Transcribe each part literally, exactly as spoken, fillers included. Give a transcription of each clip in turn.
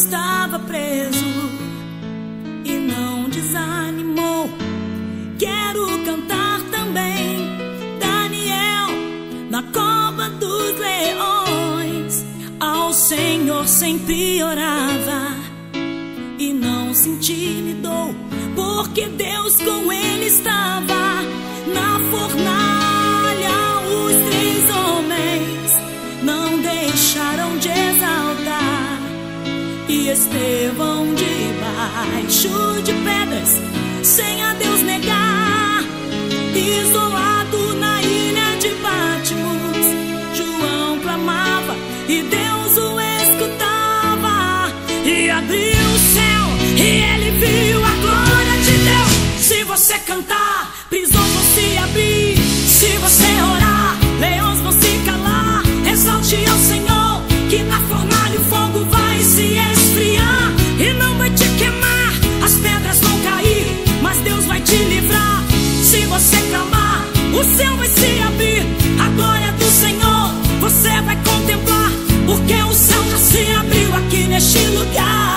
estava preso e não desanimou. Quero cantar também Daniel na cova dos leões. Ao Senhor sempre orava e não se intimidou, porque Deus com ele estava. Na fornalha os três homens não deixaram de exaltar, e Estevão debaixo de pedras, sem a Deus negar, isolado na ilha de Patmos, João clamava e Deus o escutava. E abriu o céu e ele viu a glória de Deus. Se você cantar, prisões vão se abrir. Se você orar, leões vão se calar. Exalte ao Senhor, que na fornalha o fogo vai se esfriar e não vai te queimar. As pedras vão cair, mas Deus vai te livrar. Se você clamar, o céu vai se abrir. A glória do Senhor você vai contemplar, porque o céu já se abriu aqui neste lugar.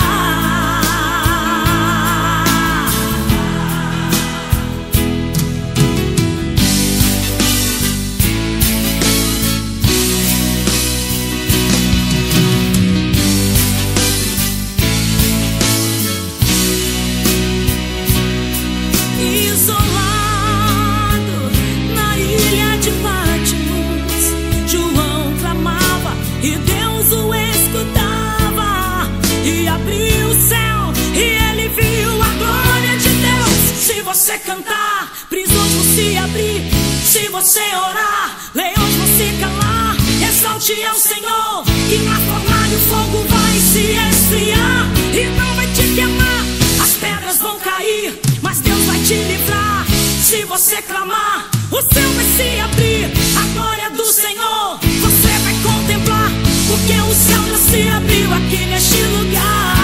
Se você cantar, prisões vão se abrir. Se você orar, leões vão se calar. Exalte ao Senhor, que na fornalha o fogo vai se esfriar e não vai te queimar. As pedras vão cair, mas Deus vai te livrar. Se você clamar, o céu vai se abrir. A glória do Senhor você vai contemplar, porque o céu já se abriu aqui neste lugar.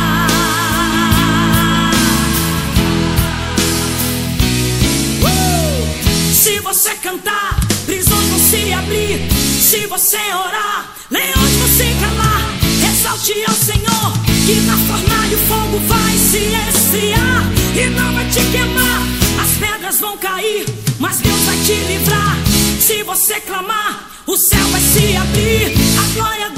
Se você cantar, prisões vão se abrir. Se você orar, leões vão se calar. Exalte ao Senhor, que na fornalha o fogo vai se esfriar e não vai te queimar. As pedras vão cair, mas Deus vai te livrar. Se você clamar, o céu vai se abrir. A glória